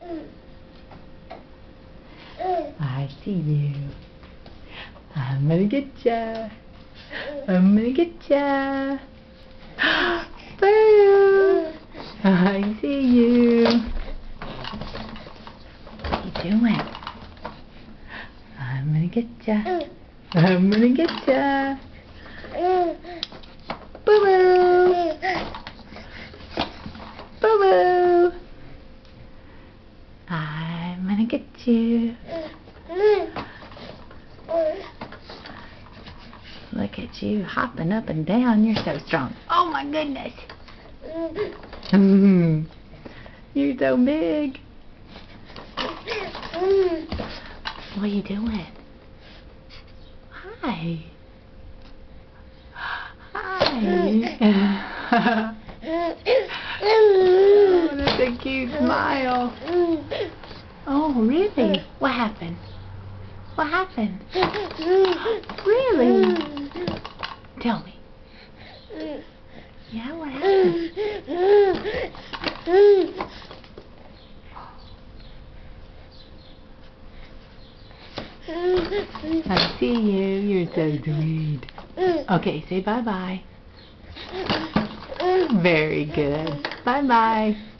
I see you. I'm gonna get ya. I'm gonna get ya. Boo! I see you. What are you doing? I'm gonna get ya. I'm gonna get ya. Boo-boo! Boo-boo! I'm gonna get you. Look at you hopping up and down. You're so strong. Oh my goodness. You're so big. What are you doing? Hi. Hi. Oh, that's a cute smile. Oh, really? What happened? What happened? Really? Tell me. Yeah, what happened? I see you. You're so sweet. Okay, say bye-bye. Very good. Bye-bye.